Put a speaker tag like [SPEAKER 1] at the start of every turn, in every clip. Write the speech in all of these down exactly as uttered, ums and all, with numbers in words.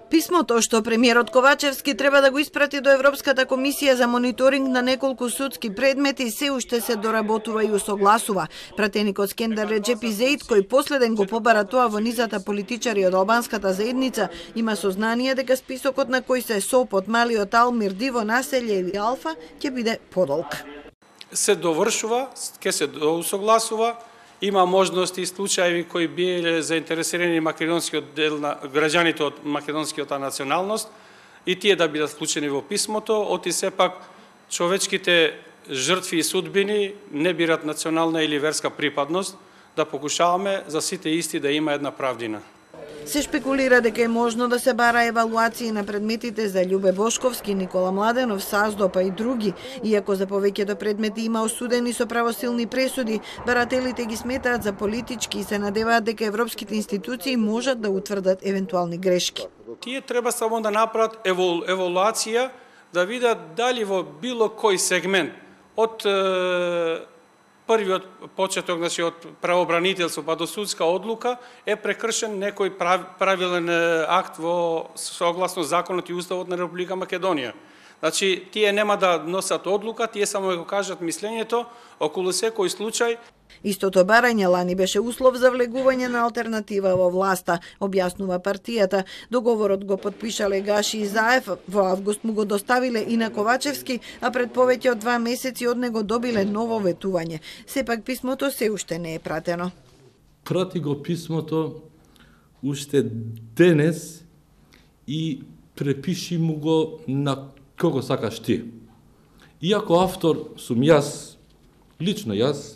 [SPEAKER 1] Писмото што премиерот Ковачевски треба да го испрати до Европската комисија за мониторинг на неколку судски предмети се уште се доработува и усогласува. Пратеникот Скендер Реджепи Зеид, кој последен го побара тоа во низата политичари од албанската заедница, има сознание дека списокот на кој се Сопот, Малиот Алмир, Диво населје или Алфа ќе биде подолг.
[SPEAKER 2] Се довршува, ќе се доусогласува. Има можности и случаи кои биле заинтересирани македонскиот дел на граѓаните од македонскиот националност и тие да бидат вклучени во писмото, оти сепак човечките жртви и судбини не бират национална или верска припадност, да покушаваме за сите исти да има една правдина.
[SPEAKER 1] Се шпекулира дека е можно да се бара евалуации на предметите за Љубе Бошковски, Никола Младенов, Саздо па и други. Иако за повеќето предмети има осудени со правосилни пресуди, барателите ги сметаат за политички и се надеваат дека европските институции можат да утврдат евентуални грешки.
[SPEAKER 2] Тие треба само да направат евол, евалуација, да видат дали во било кој сегмент од е, првиот почеток, значи од правобранителство па до судска одлука е прекршен некој правилен акт во согласно законот и уставот на Република Македонија. Значи тие нема да носат одлука, тие само го кажат мислењето околу секој случај.
[SPEAKER 1] Истото барање лани беше услов за влегување на алтернатива во власта, објаснува партијата. Договорот го подпишале Гаши и Заев, во август му го доставиле и на Ковачевски, а пред повеќе од два месеци од него добиле ново ветување. Сепак писмото се уште не е пратено.
[SPEAKER 3] Прати го писмото уште денес и препиши му го на кого сакаш ти. Иако автор сум јас, лично јас,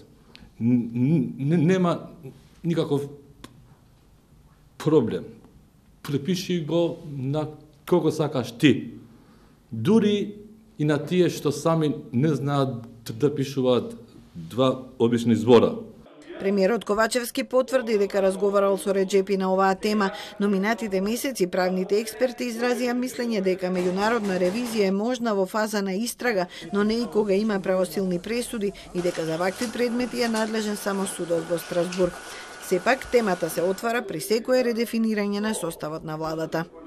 [SPEAKER 3] нема никаков проблем. Препиши го на кого сакаш ти. Дури и на тие што сами не знаат да пишуваат два обични збора.
[SPEAKER 1] Премиерот Ковачевски потврди дека разговарал со Реджепи на оваа тема, но минатите месеци правните експерти изразија мислење дека меѓународна ревизија е можна во фаза на истрага, но не и кога има правосилни пресуди и дека за вакви предмети е надлежен само судот во Страсбург. Сепак темата се отвара при секое редефинирање на составот на владата.